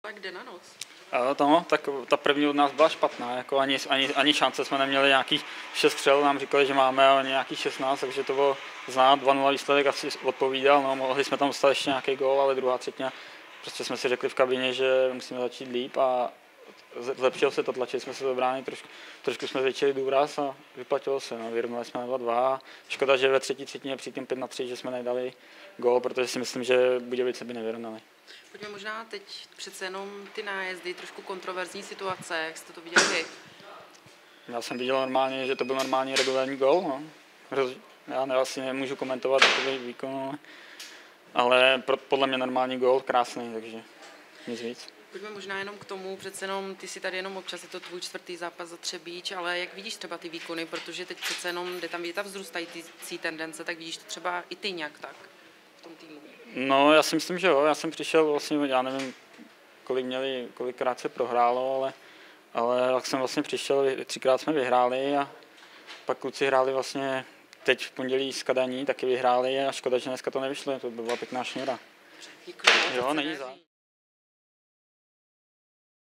Tak jde na noc. Tak ta první od nás byla špatná, jako ani šance jsme neměli, nějakých 6 střel nám říkali, že máme, ale nějakých 16, takže to bylo znát, 2-0 výsledek asi odpovídal, no, mohli jsme tam dostat ještě nějaký gól, ale druhá třetina, prostě jsme si řekli v kabině, že musíme začít líp a zlepšilo se to, tlačili jsme se do brány, trošku jsme zvětšili důraz a vyplatilo se, no, vyrovnali jsme na 2-2. Škoda, že ve třetí třetině při tím 5-3, že jsme nedali gól, protože si myslím, že Budějovice by nevyrovnali. Pojďme možná teď přece jenom ty nájezdy, trošku kontroverzní situace, jak jste to viděli vy? Já jsem viděl normálně, že to byl normálně regulární gól. No. Já asi nemůžu komentovat takový výkon, ale podle mě normální gól, krásný, takže nic víc. Pojďme možná jenom k tomu, přece jenom ty si tady jenom občas, je to tvůj 4. zápas za Třebíč, ale jak vidíš třeba ty výkony, protože teď přece jenom jde tam ta vzrůstající tendence, tak vidíš to třeba i ty nějak tak v tom týmu? No, já si myslím, že jo, já jsem přišel vlastně, já nevím, kolikrát se prohrálo, ale jak jsem vlastně přišel, 3krát jsme vyhráli a pak kluci hráli vlastně teď v pondělí s Kadaní, taky vyhráli a škoda, že dneska to nevyšlo, to byla pěkná šňůra. Děkuji. Jo, není za.